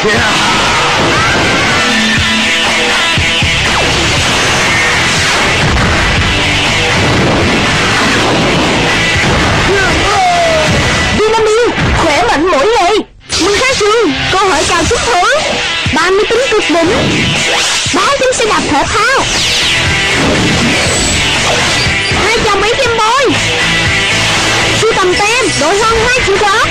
Dynamite, khỏe mạnh mỗi ngày. Mừng khá trường, câu hỏi cao trúng thưởng 30 tính cực đỉnh, 3 tấm xe đạp thể thao, 200 mấy Game Boy, sưu tầm tem, đổi hơn 2 triệu đồng.